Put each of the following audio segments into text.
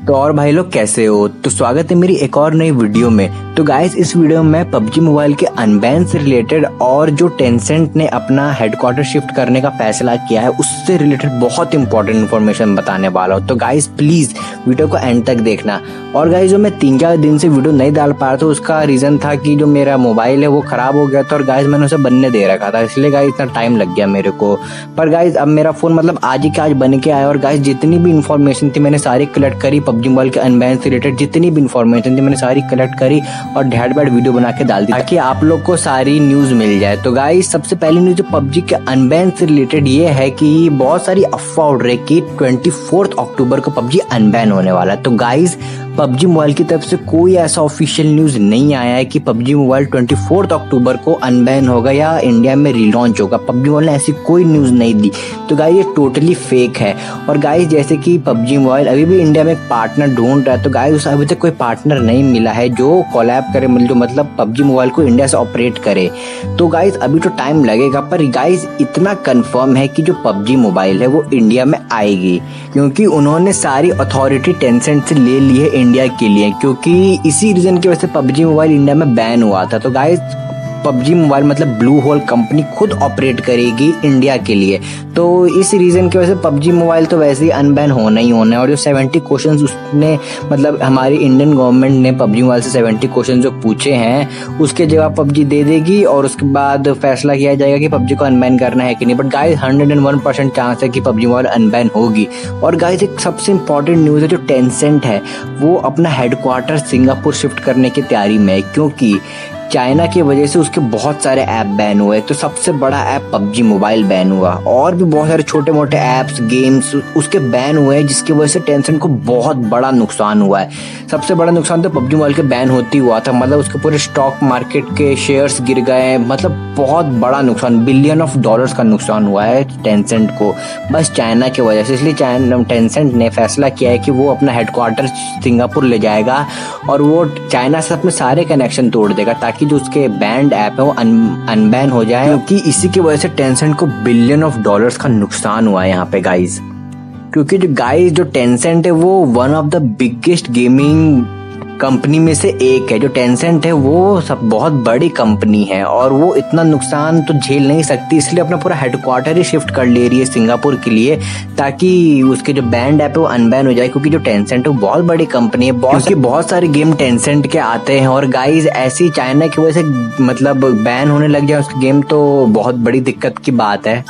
तो और भाई लोग कैसे हो। तो स्वागत है मेरी एक और नई वीडियो में। तो गाइस इस वीडियो में मैं पबजी मोबाइल के अनबैन से रिलेटेड और जो टेंसेंट ने अपना हेडक्वार्टर शिफ्ट करने का फैसला किया है उससे रिलेटेड बहुत इंपॉर्टेंट इन्फॉर्मेशन बताने वाला हूँ। तो गाइस प्लीज वीडियो को एंड तक देखना। और गाइस जो मैं 3-4 दिन से वीडियो नहीं डाल पा रहा था उसका रीजन था कि जो मेरा मोबाइल है वो खराब हो गया था और गाइस मैंने उसे बनने दे रखा था, इसलिए गाइस इतना टाइम लग गया मेरे को। पर गाइस अब मेरा फोन मतलब आज ही के आज बन के आया और गाइस जितनी भी इन्फॉर्मेशन थी मैंने सारी कलेक्ट करी। पबजी मोबाइल के अनबैन से रिलेटेड जितनी भी इन्फॉर्मेशन थी मैंने सारी कलेक्ट करी और ढेर बैड वीडियो बना के डाल दी ताकि आप लोग को सारी न्यूज मिल जाए। तो गाइस सबसे पहली न्यूज पबजी के अनबैन से रिलेटेड ये है कि बहुत सारी अफवाह उड़ रही कि 24 अक्टूबर को पबजी अनबैन होने वाला है। तो गाइस पबजी मोबाइल की तरफ से कोई ऐसा ऑफिशियल न्यूज नहीं आया है कि पबजी मोबाइल 24 अक्टूबर को अनबैन होगा या इंडिया में रिलॉन्च होगा। पबजी मोबाइल ने ऐसी कोई न्यूज नहीं दी। तो गाइस ये टोटली फेक है। और गाइस जैसे कि पबजी मोबाइल अभी भी इंडिया में एक पार्टनर ढूंढ रहा है, तो गाइस अभी तक कोई पार्टनर नहीं मिला है जो कोलैब करे, जो मतलब पबजी मोबाइल को इंडिया से ऑपरेट करे। तो गाइस अभी तो टाइम लगेगा, पर गाइस इतना कंफर्म है कि जो पबजी मोबाइल है वो इंडिया में आएगी, क्योंकि उन्होंने सारी अथॉरिटी टेंसेंट से ले ली है इंडिया के लिए, क्योंकि इसी रीजन की वजह से पबजी मोबाइल इंडिया में बैन हुआ था। तो गाइस पबजी मोबाइल मतलब ब्लू होल कंपनी खुद ऑपरेट करेगी इंडिया के लिए। तो इस रीजन की वजह से पबजी मोबाइल तो वैसे ही अनबैन होना ही होना है। और जो 70 क्वेश्चंस उसने मतलब हमारी इंडियन गवर्नमेंट ने पबजी मोबाइल से 70 क्वेश्चन जो पूछे हैं उसके जवाब पबजी दे देगी और उसके बाद फैसला किया जाएगा कि पबजी को अनबैन करना है कि नहीं। बट गाइस 101% चांस है कि पबजी मोबाइल अनबैन होगी। और गाइस एक सबसे इंपॉर्टेंट न्यूज है, जो टेंसेंट है वो अपना हेडक्वार्टर सिंगापुर शिफ्ट करने की तैयारी में है, क्योंकि चाइना की वजह से उसके बहुत सारे ऐप बैन हुए। तो सबसे बड़ा ऐप पबजी मोबाइल बैन हुआ और भी बहुत सारे छोटे मोटे ऐप्स गेम्स उसके बैन हुए हैं, जिसकी वजह से टेंसेंट को बहुत बड़ा नुकसान हुआ है। सबसे बड़ा नुकसान तो पबजी मोबाइल के बैन होती हुआ था, मतलब उसके पूरे स्टॉक मार्केट के शेयर्स गिर गए, मतलब बहुत बड़ा नुकसान, $बिलियन का नुकसान हुआ है टेंसेंट को बस चाइना की वजह से। इसलिए टेंसेंट ने फैसला किया है कि वो अपना हेडक्वार्टर सिंगापुर ले जाएगा और वो चाइना से अपने सारे कनेक्शन तोड़ देगा ताकि जो उसके बैंड ऐप है वो अनबैन हो जाए, क्योंकि इसी की वजह से टेंसेंट को $बिलियन का नुकसान हुआ है यहाँ पे गाइस। क्योंकि जो टेंसेंट है वो one of the biggest gaming company में से एक है। जो टेंसेंट है वो सब बहुत बड़ी कंपनी है और वो इतना नुकसान तो झेल नहीं सकती, इसलिए अपना पूरा हेडक्वार्टर ही शिफ्ट कर ले रही है सिंगापुर के लिए ताकि उसके जो बैंड ऐप है वो अनबैन हो जाए। क्योंकि जो टेंसेंट है वो बहुत बड़ी कंपनी है, बहुत सारे गेम टेंसेंट के आते हैं और गाइस ऐसी चाइना की वजह से मतलब बैन होने लग जाए उसके गेम तो बहुत बड़ी दिक्कत की बात है।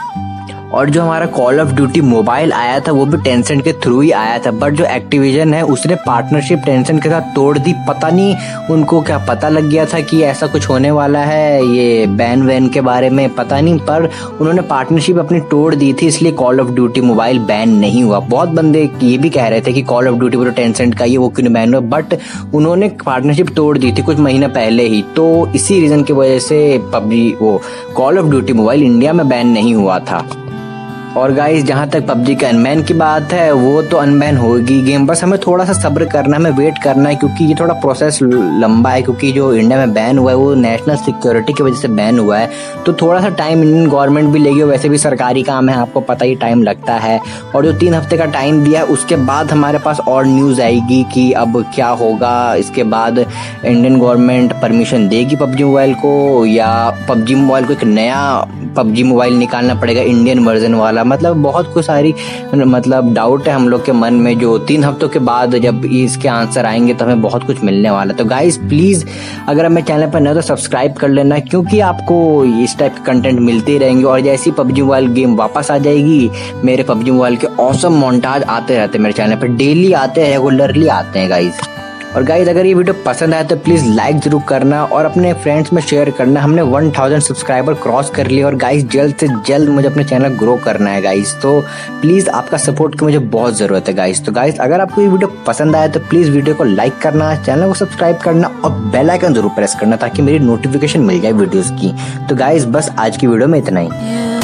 और जो हमारा कॉल ऑफ ड्यूटी मोबाइल आया था वो भी टेंसेंट के थ्रू ही आया था, बट जो एक्टिविजन है उसने पार्टनरशिप टेंसेंट के साथ तोड़ दी। पता नहीं उनको क्या पता लग गया था कि ऐसा कुछ होने वाला है, ये बैन वैन के बारे में पता नहीं, पर उन्होंने पार्टनरशिप अपनी तोड़ दी थी, इसलिए Call of Duty mobile ban नहीं हुआ। बहुत बंदे ये भी कह रहे थे कि कॉल ऑफ ड्यूटी वो टेंसेंट का ये वो क्यों बैन हुआ, बट उन्होंने पार्टनरशिप तोड़ दी थी कुछ महीना पहले ही। तो इसी रीजन की वजह से पबजी वो Call of Duty mobile India में बैन नहीं हुआ था। और गाइस जहां तक पबजी के अनबैन की बात है वो तो अनबैन होगी गेम, बस हमें थोड़ा सा सब्र करना है, हमें वेट करना है, क्योंकि ये थोड़ा प्रोसेस लंबा है। क्योंकि जो इंडिया में बैन हुआ है वो नेशनल सिक्योरिटी की वजह से बैन हुआ है, तो थोड़ा सा टाइम इंडियन गवर्नमेंट भी लेगी। वैसे भी सरकारी काम है, आपको पता ही टाइम लगता है। और जो 3 हफ्ते का टाइम दिया उसके बाद हमारे पास और न्यूज आएगी कि अब क्या होगा। इसके बाद इंडियन गवर्नमेंट परमिशन देगी पबजी मोबाइल को या पबजी मोबाइल को एक नया पबजी मोबाइल निकालना पड़ेगा इंडियन वर्जन वाला। मतलब बहुत कुछ सारी मतलब डाउट है हम लोग के मन में, जो 3 हफ्तों के बाद जब इसके आंसर आएंगे तो हमें बहुत कुछ मिलने वाला है। तो गाइस प्लीज अगर हमें चैनल पर नए तो सब्सक्राइब कर लेना, क्योंकि आपको इस टाइप के कंटेंट मिलते रहेंगे। और जैसी पबजी मोबाइल गेम वापस आ जाएगी, मेरे पबजी मोबाइल के ऑसम मोन्टाज आते रहते हैं मेरे चैनल पर, डेली आते हैं, रेगुलरली आते हैं गाइस। और गाइस अगर ये वीडियो पसंद आए तो प्लीज लाइक जरूर करना और अपने फ्रेंड्स में शेयर करना। हमने 1000 सब्सक्राइबर क्रॉस कर लिए और गाइस जल्द से जल्द मुझे अपने चैनल ग्रो करना है गाइस, तो प्लीज आपका सपोर्ट की मुझे बहुत जरूरत है गाइस। तो गाइस अगर आपको ये वीडियो पसंद आए तो प्लीज वीडियो को लाइक करना, चैनल को सब्सक्राइब करना और बेल आइकन जरूर प्रेस करना ताकि मेरी नोटिफिकेशन मिल जाए वीडियोस की। तो गाइस बस आज की वीडियो में इतना ही।